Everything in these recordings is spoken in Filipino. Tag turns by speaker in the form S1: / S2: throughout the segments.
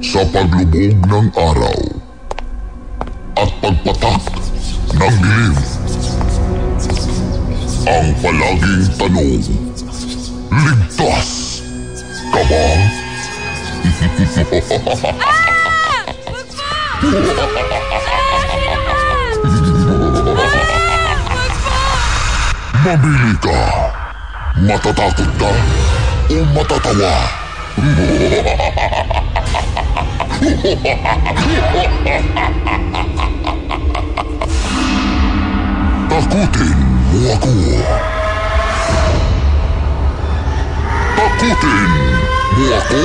S1: sa paglubog ng araw at pagpatak ng dilim. Ang palaging tanong, ligtas ka ba? Mamili ka. Matatakot ka o matatawa? Takutin mo ako. Takutin mo ako.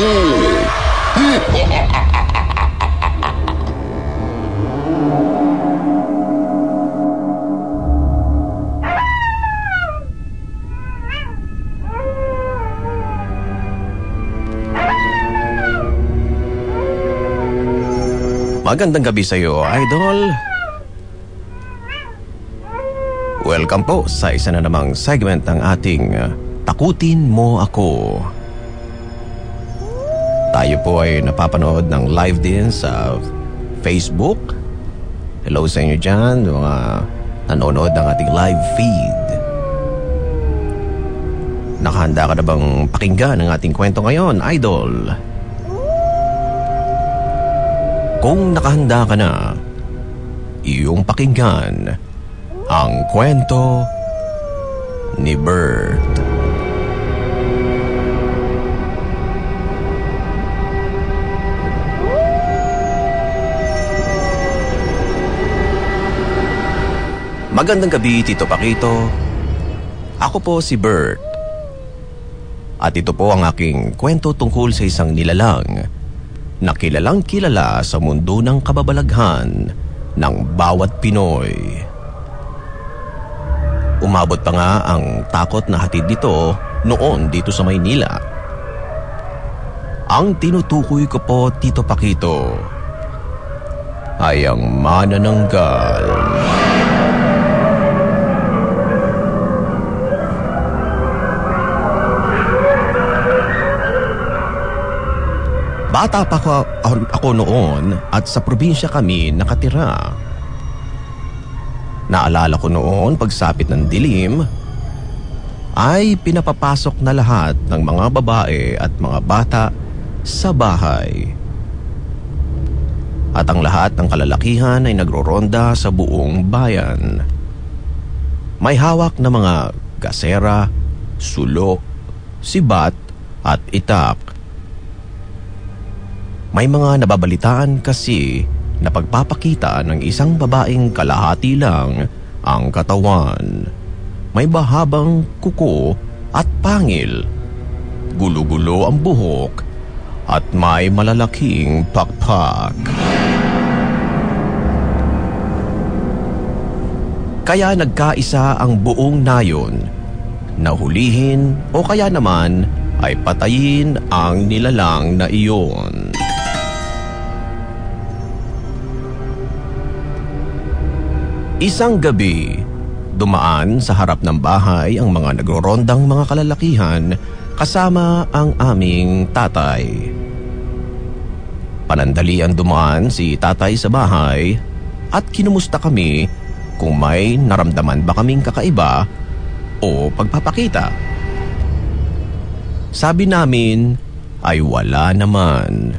S2: Magandang gabi sa iyo, Idol. Welcome po sa isa na namang segment ng ating Takutin Mo Ako. Tayo po ay napapanood ng live din sa Facebook. Hello sa inyo dyan, mga nanonood ng ating live feed. Nakahanda ka na bang pakinggan ang ating kwento ngayon, Idol? Kung nakahanda ka na, iyong pakinggan ang kwento ni Bert. Magandang gabi, Tito Pakito. Ako po si Bert. At ito po ang aking kwento tungkol sa isang nilalang na kilalang kilala sa mundo ng kababalaghan ng bawat Pinoy. Umabot pa nga ang takot na hatid nito noon dito sa Maynila. Ang tinutukoy ko po, Tito Pakito, ay ang manananggal. Bata pa ako noon at sa probinsya kami nakatira. Naalala ko noon pagsapit ng dilim ay pinapapasok na lahat ng mga babae at mga bata sa bahay. At ang lahat ng kalalakihan ay nagroronda sa buong bayan. May hawak na mga gasera, sulok, sibat at itak. May mga nababalitaan kasi na pagpapakita ng isang babaeng kalahati lang ang katawan. May bahabang kuko at pangil, gulo-gulo ang buhok at may malalaking pakpak. Kaya nagkaisa ang buong nayon na hulihin o kaya naman ay patayin ang nilalang na iyon. Isang gabi, dumaan sa harap ng bahay ang mga nagrorondang mga kalalakihan kasama ang aming tatay. Panandalian dumaan si tatay sa bahay at kinumusta kami kung may naramdaman ba kaming kakaiba o pagpapakita. Sabi namin ay wala naman.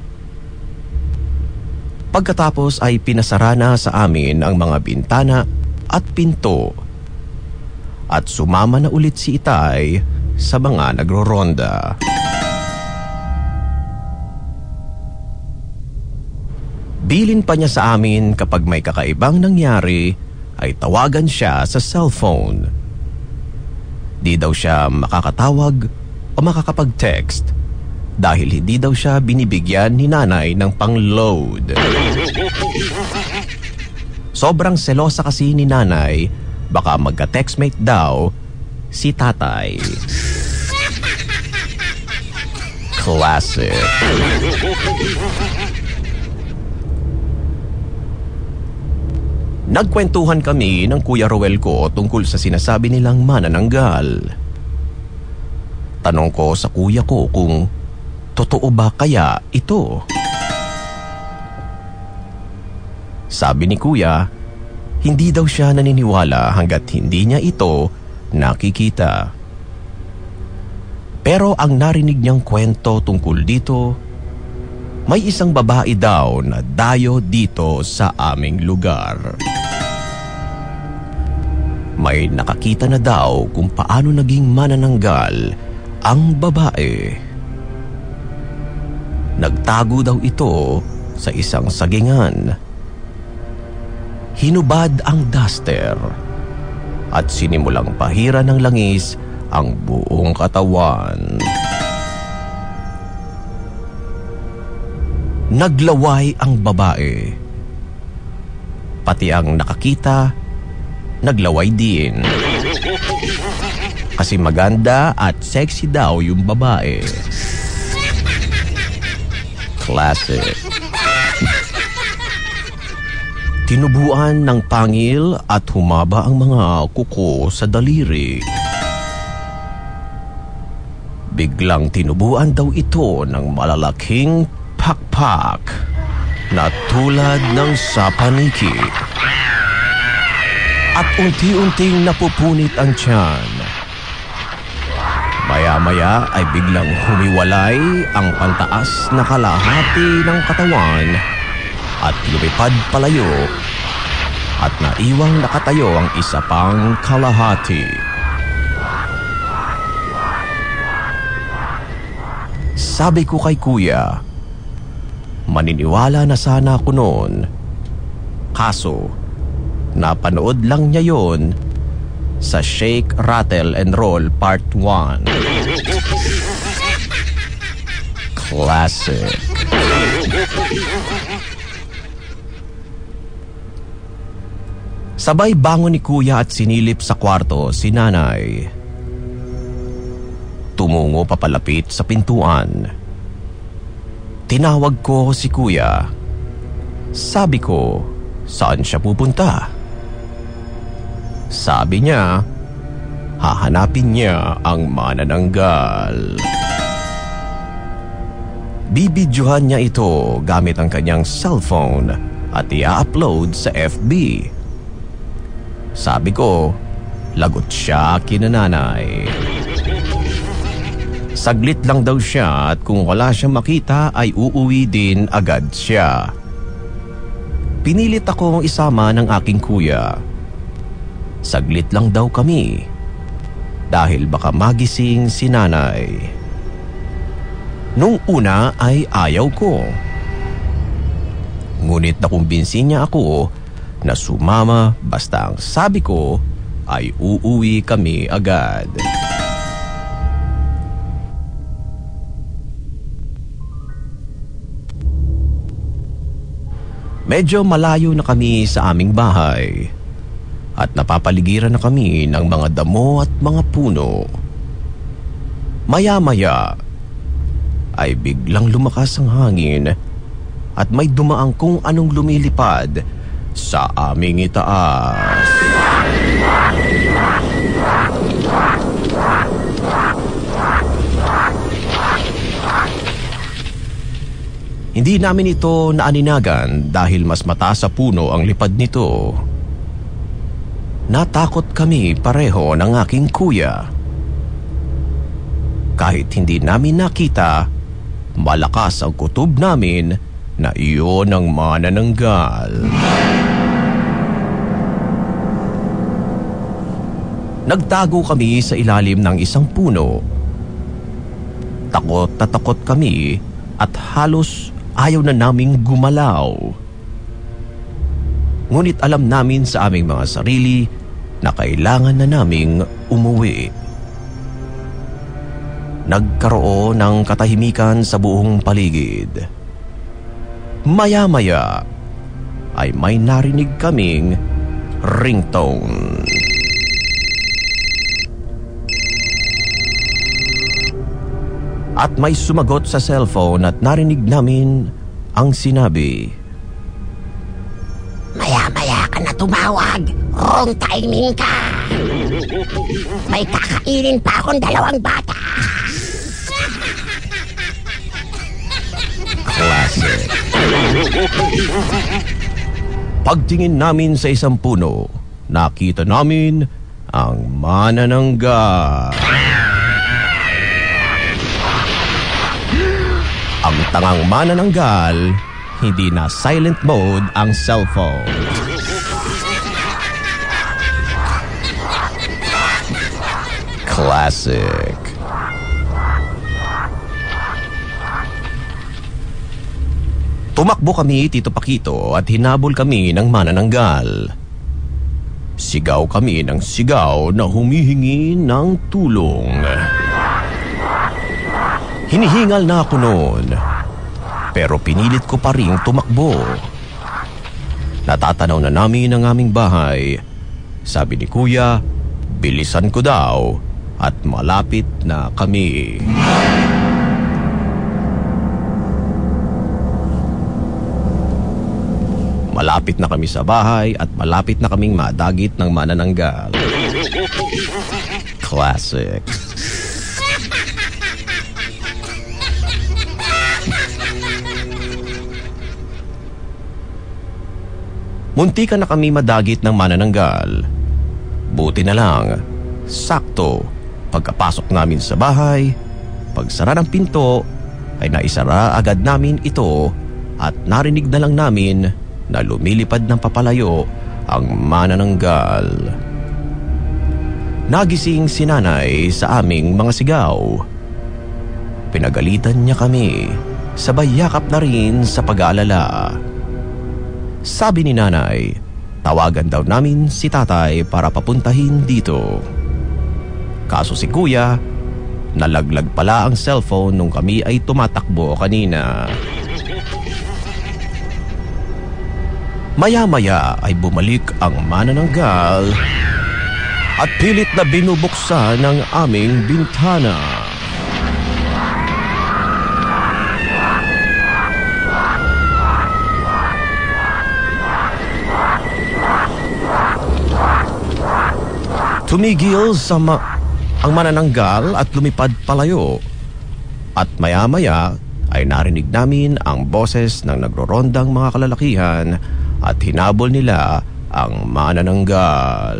S2: Pagkatapos ay pinasara na sa amin ang mga bintana at pinto at sumama na ulit si Itay sa mga nagroronda. Bilin pa niya sa amin kapag may kakaibang nangyari ay tawagan siya sa cellphone. Di daw siya makakatawag o makakapag-text dahil hindi daw siya binibigyan ni nanay ng pang-load. Sobrang selosa kasi ni nanay, baka magka-textmate daw si tatay. Classic. Nagkwentuhan kami ng Kuya Roel ko tungkol sa sinasabi nilang manananggal. Tanong ko sa kuya ko kung totoo ba kaya ito? Sabi ni Kuya, hindi daw siya naniniwala hanggat hindi niya ito nakikita. Pero ang narinig niyang kwento tungkol dito, may isang babae daw na dayo dito sa aming lugar. May nakakita na daw kung paano naging manananggal ang babae. Nagtago daw ito sa isang sagingan. Hinubad ang duster at sinimulang pahira ng langis ang buong katawan. Naglaway ang babae. Pati ang nakakita, naglaway din. Kasi maganda at sexy daw yung babae. Classic. Tinubuan ng pangil at humaba ang mga kuko sa daliri. Biglang tinubuan daw ito ng malalaking pakpak na tulad ng sapaniki. At unti-unting napupunit ang tiyan. Maya-maya ay biglang humiwalay ang pantaas na kalahati ng katawan at lumipad palayo at naiwang nakatayo ang isa pang kalahati. Sabi ko kay Kuya, maniniwala na sana ako noon. Kaso, napanood lang niya yon sa Shake, Rattle and Roll Part 1. Classic. Sabay bangon ni Kuya at sinilip sa kwarto si Nanay. Tumungo papalapit sa pintuan. Tinawag ko si Kuya. Sabi ko, saan siya pupunta? Sabi niya, hahanapin niya ang manananggal. Bibidyohan niya ito gamit ang kanyang cellphone at i-upload sa FB. Sabi ko, lagot siya kina Nanay. Saglit lang daw siya at kung wala siyang makita ay uuwi din agad siya. Pinilit akong isama ng aking Kuya. Saglit lang daw kami dahil baka magising si Nanay. Nung una ay ayaw ko. Ngunit nakumbinsi niya ako na sumama basta ang sabi ko ay uuwi kami agad. Medyo malayo na kami sa aming bahay at napapaligiran na kami ng mga damo at mga puno. Maya-maya ay biglang lumakas ang hangin at may dumaang kung anong lumilipad sa aming itaas. Hindi namin ito naaninagan dahil mas mataas sa puno ang lipad nito. Natakot kami pareho ng aking Kuya. Kahit hindi namin nakita, malakas ang kutob namin na iyon ang manananggal. Nagtago kami sa ilalim ng isang puno. Takot na takot kami at halos ayaw na naming gumalaw. Ngunit alam namin sa aming mga sarili na kailangan na naming umuwi. Nagkaroon ng katahimikan sa buong paligid. Maya-maya ay may narinig kaming ringtone. At may sumagot sa cellphone at narinig namin ang sinabi,
S3: "Maya-maya ka na tumawag. Wrong timing ka. May kakainin pa akong 2 bata."
S2: Classic. pagtingin namin sa isang puno, nakita namin ang manananggal. Ang tangang manananggal, hindi na silent mode ang cellphone. Classic. Tumakbo kami, Tito Pakito, at hinabol kami ng manananggal. Sigaw kami ng sigaw na humihingi ng tulong. Hinihingal na ako noon, pero pinilit ko pa ring tumakbo. Natatanaw na namin ang aming bahay. Sabi ni Kuya, bilisan ko daw at malapit na kami. Malapit na kami sa bahay at malapit na kaming madagit ng manananggal. Classic. Muntikan na kami madagit ng manananggal. Buti na lang, sakto, pagkapasok namin sa bahay, pagsara ng pinto, ay naisara agad namin ito at narinig na lang namin na lumilipad ng papalayo ang manananggal. Nagising si nanay sa aming mga sigaw. Pinagalitan niya kami, sabay yakap na rin sa pag-aalala. Sabi ni nanay, tawagan daw namin si tatay para papuntahin dito. Kaso si kuya, nalaglag pala ang cellphone nung kami ay tumatakbo kanina. Maya-maya ay bumalik ang manananggal at pilit na binubuksan ng aming bintana. Tumigil ang manananggal at lumipad palayo. At maya-maya ay narinig namin ang boses ng nagrorondang mga kalalakihan at hinabol nila ang manananggal.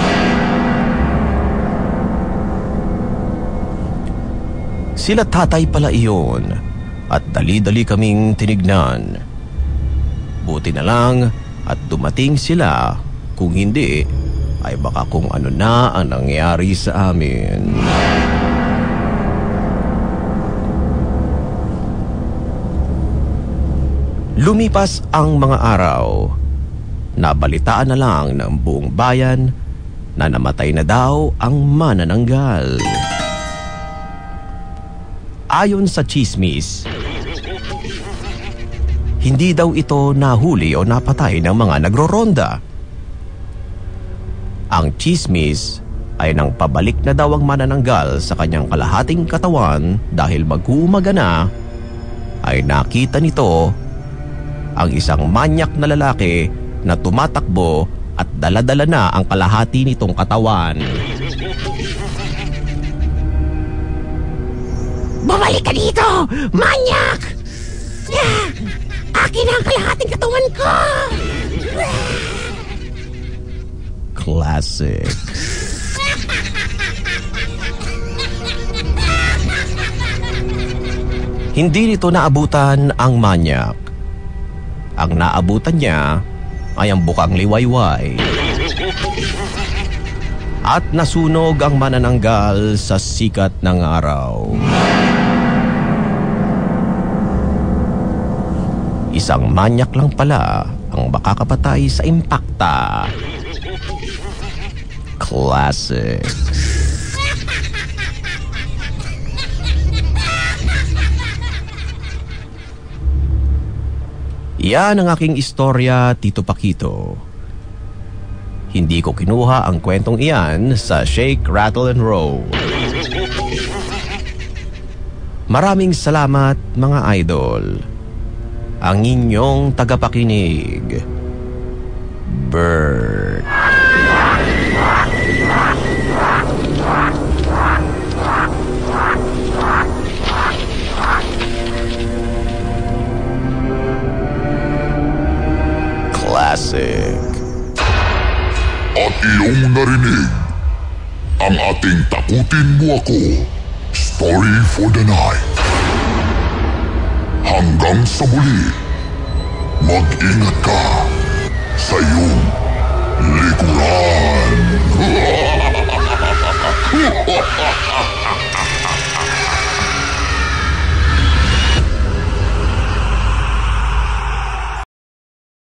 S2: Sila tatay pala iyon at dali-dali kaming tinignan. Buti na lang at dumating sila, kung hindi ay baka kung ano na ang nangyari sa amin. Lumipas ang mga araw. Nabalitaan na lang ng buong bayan na namatay na daw ang manananggal. Ayon sa tsismis, hindi daw ito nahuli o napatay ng mga nagroronda. Ang tsismis ay nang pabalik na daw ang manananggal sa kanyang kalahating katawan dahil mag-uumaga na, ay nakita nito ang isang manyak na lalaki na tumatakbo at dala-dala na ang kalahati nitong katawan.
S3: Bumalik ka dito, manyak! Akin ang kalahating katawan ko!
S2: Classic. Hindi nito naabutan ang manyak. Ang naabutan niya ay ang bukang liwayway. At nasunog ang manananggal sa sikat ng araw. Isang manyak lang pala ang makakapatay sa impakta. Classic. Yan ang aking istorya, Tito Pakito. Hindi ko kinuha ang kwentong iyan sa Shake, Rattle and Roll. Maraming salamat, mga idol. Ang inyong tagapakinig, Bert. Classic.
S1: At iyong narinig ang ating Takutin Mo Ako Story for the Night. Hanggang sa muli, mag-ingat ka sa iyong likuran.